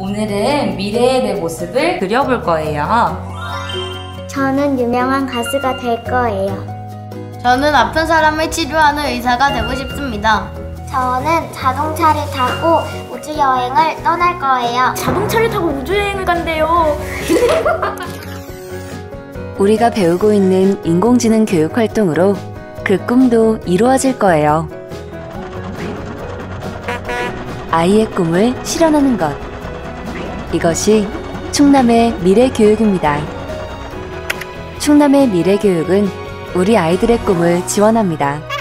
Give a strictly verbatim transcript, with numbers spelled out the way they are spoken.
오늘은 미래의 내 모습을 그려볼 거예요. 저는 유명한 가수가 될 거예요. 저는 아픈 사람을 치료하는 의사가 되고 싶습니다. 저는 자동차를 타고 우주여행을 떠날 거예요. 자동차를 타고 우주여행을 간대요. 우리가 배우고 있는 인공지능 교육 활동으로 그 꿈도 이루어질 거예요. 아이의 꿈을 실현하는 것. 이것이 충남의 미래교육입니다. 충남의 미래교육은 우리 아이들의 꿈을 지원합니다.